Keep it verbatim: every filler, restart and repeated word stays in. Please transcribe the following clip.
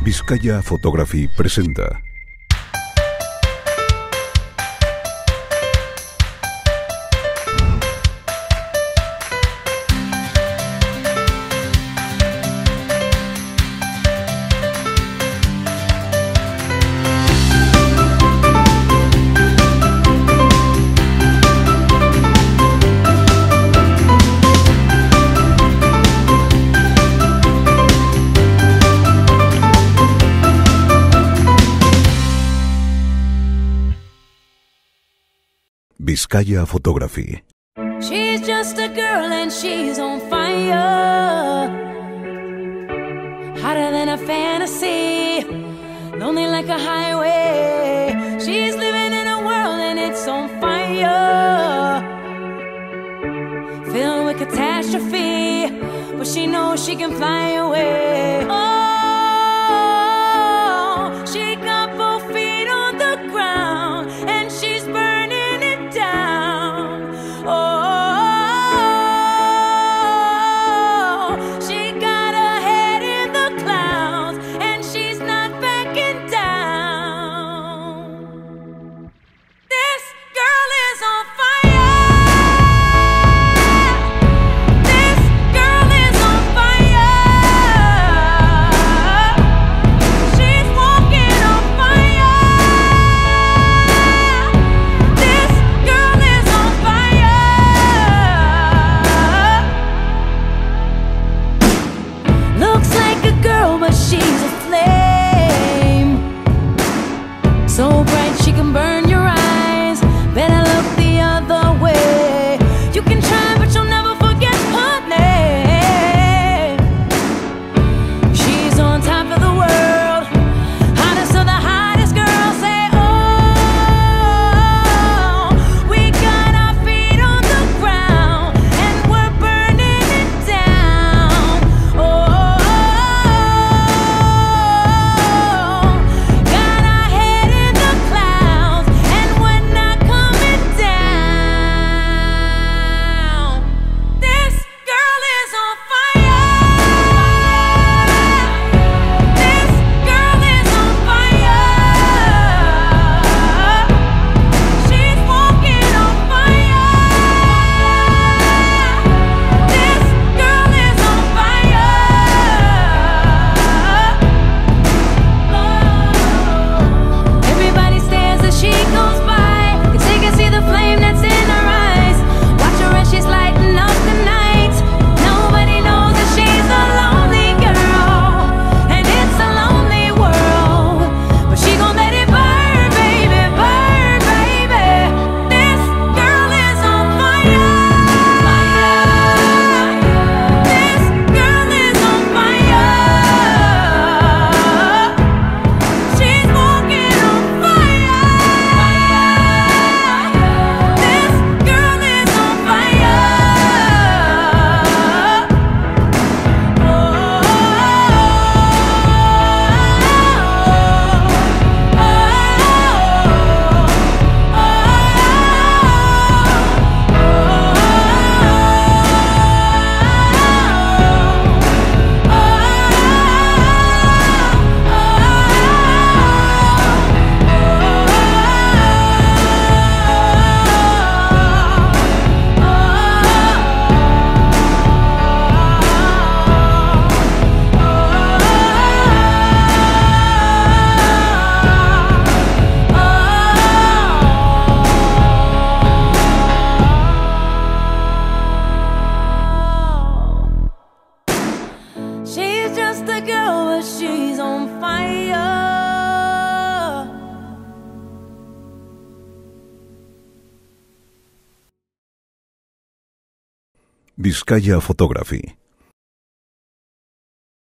Vizcaya Photography presenta Vizcaya Photography. She's just a girl and she's on fire, hotter than a fantasy, lonely like a highway. She's living in a world and it's on fire, filled with catastrophe, but she knows she can fly away. Oh, she got both feet on the ground and she's burning it down. Oh, she got her head in the clouds and she's not backing down. This girl is on fire. This girl is on fire. She's walking on fire. This girl is on fire. Looks like a girl, but she's a flame, so bright she can burn your eyes. Better look the other way. You can try, but you'll never forget her name. She's on top of the world, hottest of the hottest girls. Say, oh, we got our feet on the ground and we're burning it down. Oh, got our head in the clouds and we're not coming down. This girl is on fire. This girl is on fire. She's walking on fire. This girl is on fire. Everybody stares as she goes by. Cause they can see the flame that's in her eyes. Watch her as she's lighting up the night. Nobody knows that she's a lonely girl, and it's a lonely world. But she gon' let it burn, baby, burn, baby. This girl is on fire. This girl is on fire. She's walking on fire. This girl is on fire. She's just a girl, but she's on fire. Vizcaya Photography.